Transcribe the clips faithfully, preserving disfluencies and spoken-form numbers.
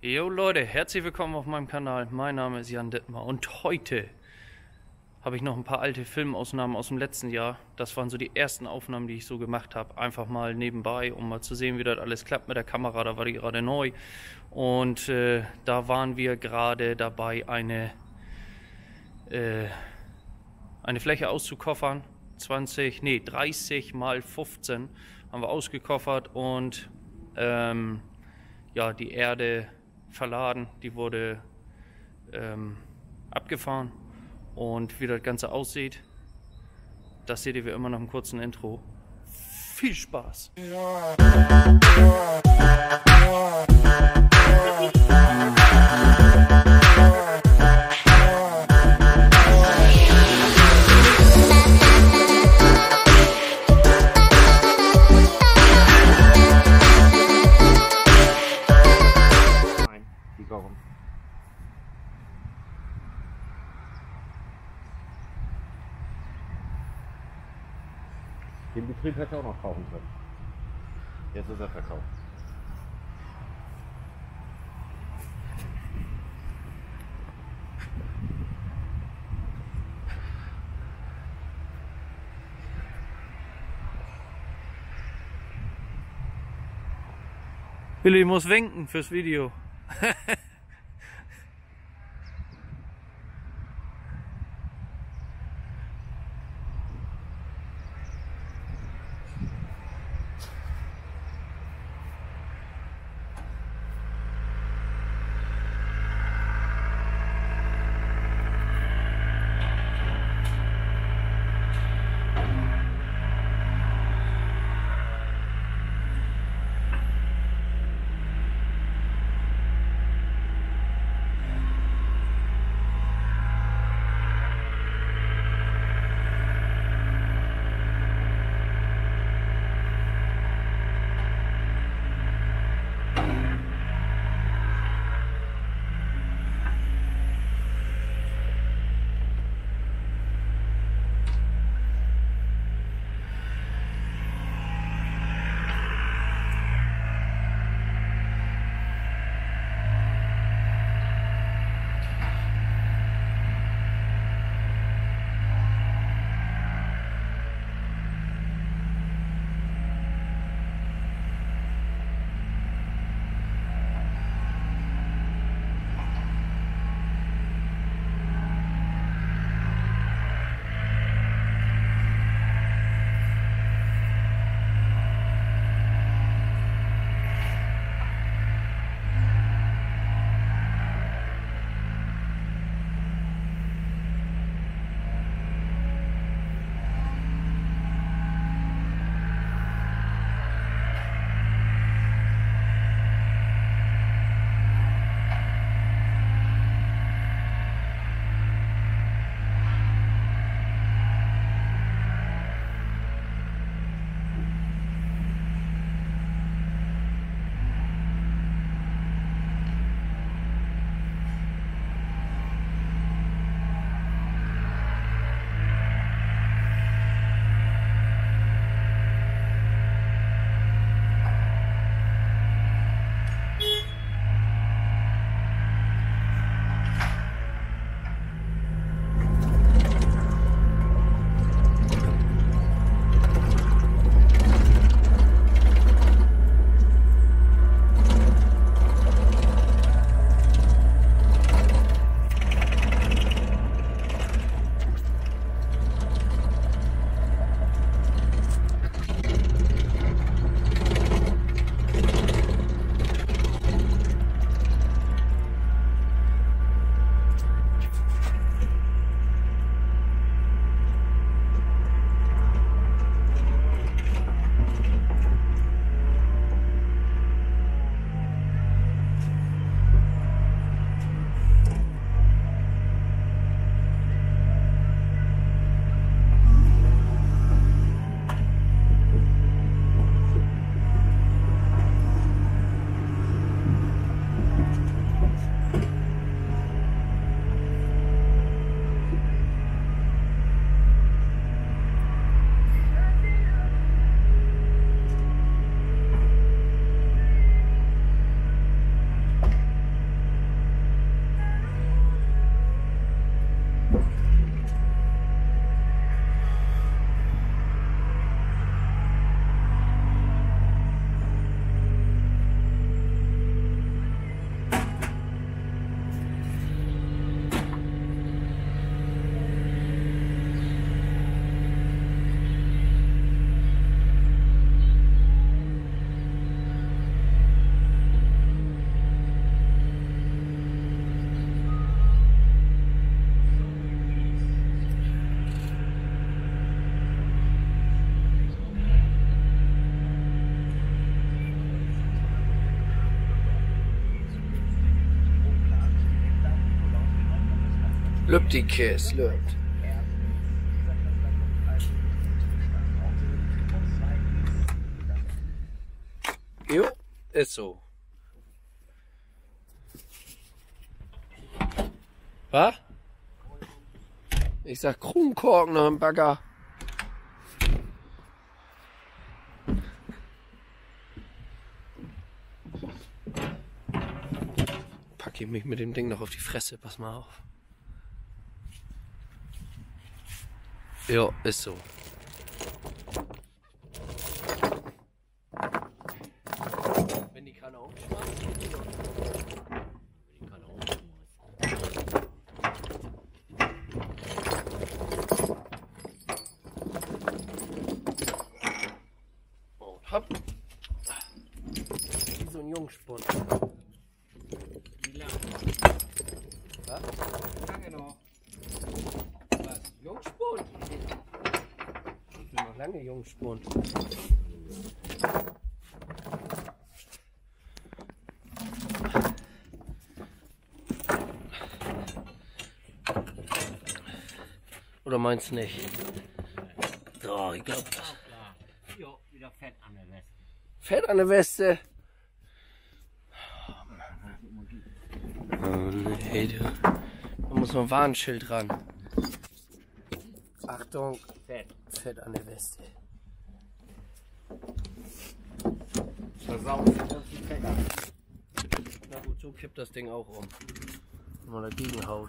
Jo Leute, herzlich willkommen auf meinem Kanal. Mein Name ist Jan Dittmar und heute habe ich noch ein paar alte Filmaufnahmen aus dem letzten Jahr. Das waren so die ersten Aufnahmen, die ich so gemacht habe. Einfach mal nebenbei, um mal zu sehen, wie das alles klappt mit der Kamera. Da war die gerade neu und äh, da waren wir gerade dabei, eine, äh, eine Fläche auszukoffern. zwanzig, nee, dreißig mal fünfzehn haben wir ausgekoffert und ähm, ja, die Erde verladen, die wurde ähm, abgefahren und wie das Ganze aussieht, das seht ihr wie immer nach einem kurzen Intro. Viel Spaß! Den Betrieb hätte er auch noch kaufen können. Jetzt ist er verkauft. Willi muss winken fürs Video. Lübt die Kiss, lübt. Jo, ist so. Was? Ich sag Kronkorken noch im Bagger. Packe ich mich mit dem Ding noch auf die Fresse, pass mal auf. Ja, ist so. Wenn die Kanne aufschmeißt, wenn die Kanne aufschmeißt. Und hopp. Wie so ein Jungspund. Wie lange? Was? Lange noch. Was? Jungspund? Ich bin noch lange Jungspund. Oder meinst du nicht? So, ich glaube. Jo, wieder Fett an der Weste. Fett an der Weste. Oh nee, du. Da muss noch ein Warnschild ran. Achtung. Fett. Fett an der Weste. Versaut sich das die Fett an. Na gut, so kippt das Ding auch um. Wenn man dagegen haut.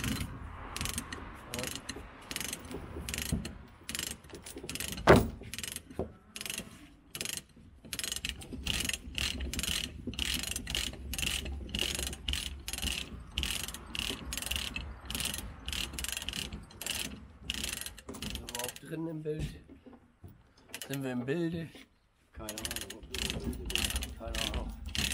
Drin im Bild. Sind wir im Bilde? Keine Ahnung. Keine Ahnung.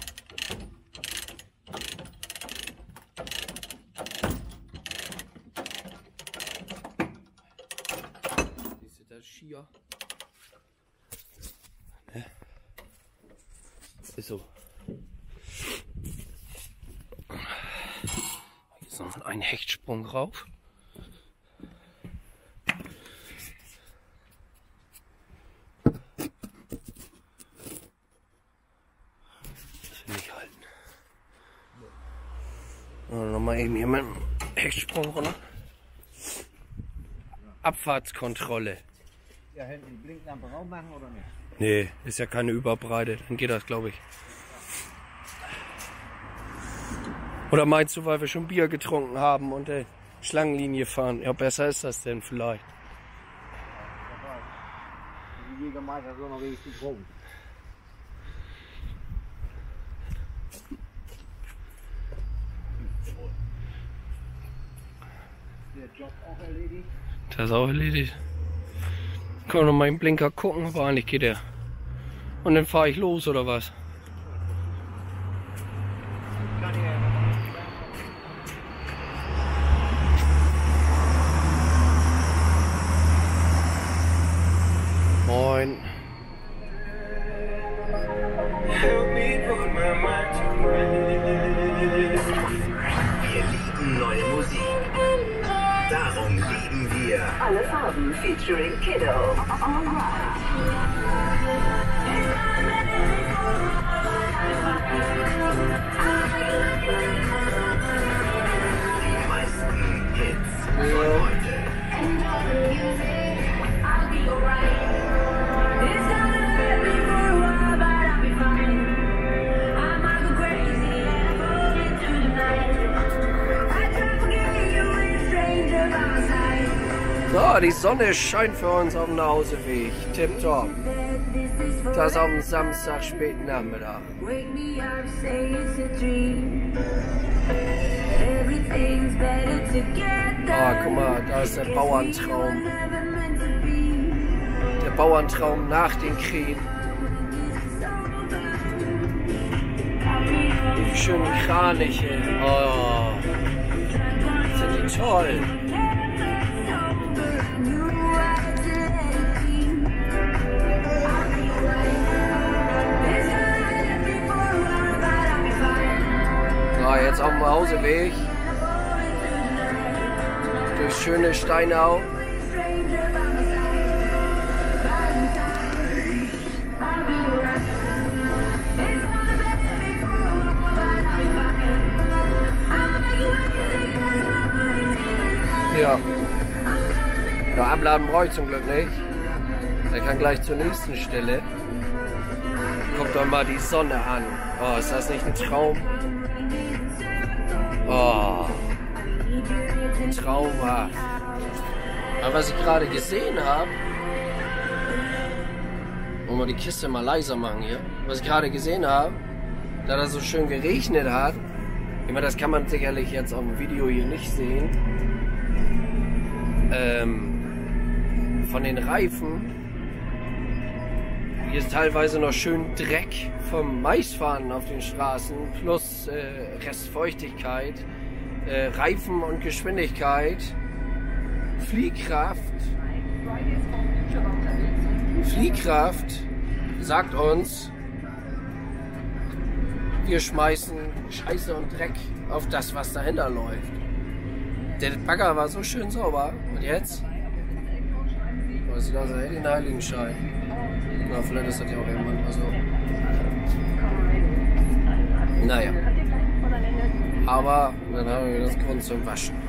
Siehst du das Skier? Ne? Ist so. Hier ist noch ein Hechtsprung rauf. Nochmal eben hier mit dem Hechtsprung runter. Abfahrtskontrolle. Ja, hinten die Blinklampe rauf machen oder nicht? Nee, ist ja keine Überbreite. Dann geht das, glaube ich. Oder meinst du, weil wir schon Bier getrunken haben und der Schlangenlinie fahren? Ja, besser ist das denn vielleicht. Die Jägermeister so noch richtig getrunken. Der Job auch erledigt? Das ist auch erledigt. Können wir noch mal im Blinker gucken, aber eigentlich geht der. Und dann fahre ich los oder was? Kann ich ja Moin. Wir lieben neue Musik. Darum lieben wir Alle Farben featuring Kiddo. die meisten Hits von heute. So, die Sonne scheint für uns auf dem Nachhauseweg. Tipptopp. Das auf dem Samstag späten Nachmittag. Ah, guck mal, da ist der Bauerntraum. Der Bauerntraum nach den Kriegen. Die schönen Kraniche. Oh, sind die toll. So, jetzt auf dem Hauseweg. Durch schöne Steinau. Ja. Ja, abladen brauche ich zum Glück nicht. Er kann gleich zur nächsten Stelle. Guckt doch mal die Sonne an. Oh, ist das nicht ein Traum? Oh. Traumhaft. Aber was ich gerade gesehen habe, wollen wir die Kiste mal leiser machen hier. Was ich gerade gesehen habe, da das so schön geregnet hat, ich meine, das kann man sicherlich jetzt auf dem Video hier nicht sehen, ähm, von den Reifen, hier ist teilweise noch schön Dreck vom Maisfahren auf den Straßen, plus äh, Restfeuchtigkeit, äh, Reifen und Geschwindigkeit, Fliehkraft. Fliehkraft sagt uns, wir schmeißen Scheiße und Dreck auf das, was dahinter läuft. Der Bagger war so schön sauber. Und jetzt? Das sieht aus, als hätte ich einen Heiligenschein. Na, vielleicht ist das ja auch irgendwann mal so. Naja. Aber dann haben wir das Grund zum Waschen.